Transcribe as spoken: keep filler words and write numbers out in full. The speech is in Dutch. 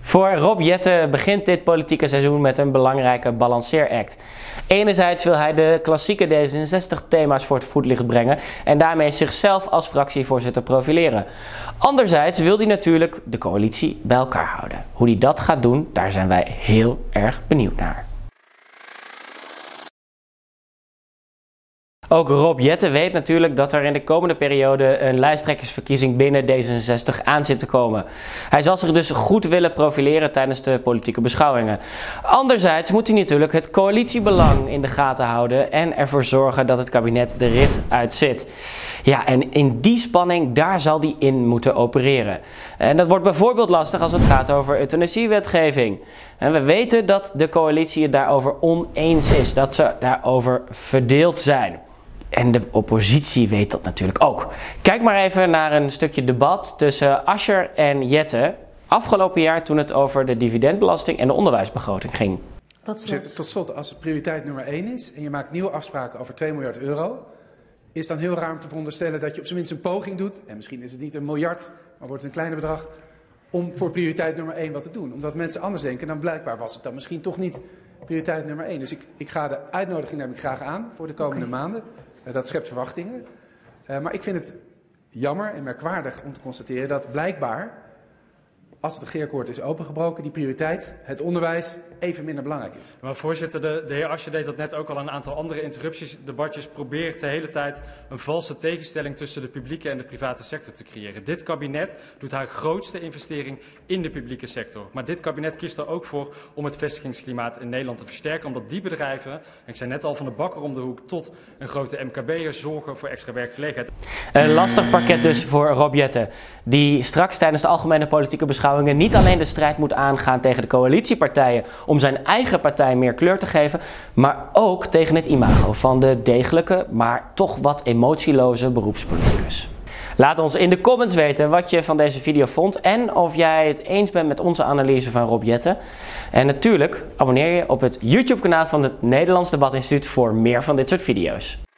Voor Rob Jetten begint dit politieke seizoen met een belangrijke balanceeract. Enerzijds wil hij de klassieke D zesenzestig-thema's voor het voetlicht brengen en daarmee zichzelf als fractievoorzitter profileren. Anderzijds wil hij natuurlijk de coalitie bij elkaar houden. Hoe hij dat gaat doen, daar zijn wij heel erg benieuwd naar. Ook Rob Jetten weet natuurlijk dat er in de komende periode een lijsttrekkersverkiezing binnen D zesenzestig aan zit te komen. Hij zal zich dus goed willen profileren tijdens de politieke beschouwingen. Anderzijds moet hij natuurlijk het coalitiebelang in de gaten houden en ervoor zorgen dat het kabinet de rit uitzit. Ja, en in die spanning, daar zal hij in moeten opereren. En dat wordt bijvoorbeeld lastig als het gaat over euthanasiewetgeving. En we weten dat de coalitie het daarover oneens is, dat ze daarover verdeeld zijn. En de oppositie weet dat natuurlijk ook. Kijk maar even naar een stukje debat tussen Asscher en Jetten afgelopen jaar toen het over de dividendbelasting en de onderwijsbegroting ging. Tot slot. Tot slot, als het prioriteit nummer één is en je maakt nieuwe afspraken over twee miljard euro, is dan heel raar om te veronderstellen dat je op zijn minst een poging doet, en misschien is het niet een miljard, maar wordt het een kleiner bedrag, om voor prioriteit nummer één wat te doen. Omdat mensen anders denken, dan blijkbaar was het dan misschien toch niet prioriteit nummer één. Dus ik, ik ga de uitnodiging neem ik graag aan voor de komende okay. maanden. Uh, dat schept verwachtingen. Uh, maar ik vind het jammer en merkwaardig om te constateren dat blijkbaar, als het regeerakkoord is opengebroken, die prioriteit, het onderwijs, even minder belangrijk is. Maar voorzitter, de, de heer Asscher deed dat net ook al een aantal andere interrupties, debatjes, probeert de hele tijd een valse tegenstelling tussen de publieke en de private sector te creëren. Dit kabinet doet haar grootste investering in de publieke sector. Maar dit kabinet kiest er ook voor om het vestigingsklimaat in Nederland te versterken, omdat die bedrijven, en ik zei net al van de bakker om de hoek tot een grote M K B'er, zorgen voor extra werkgelegenheid. Een lastig pakket dus voor Rob Jetten, die straks tijdens de algemene politieke beschouwing niet alleen de strijd moet aangaan tegen de coalitiepartijen om zijn eigen partij meer kleur te geven, maar ook tegen het imago van de degelijke, maar toch wat emotieloze beroepspoliticus. Laat ons in de comments weten wat je van deze video vond en of jij het eens bent met onze analyse van Rob Jetten. En natuurlijk abonneer je op het YouTube kanaal van het Nederlands Debat Instituut voor meer van dit soort video's.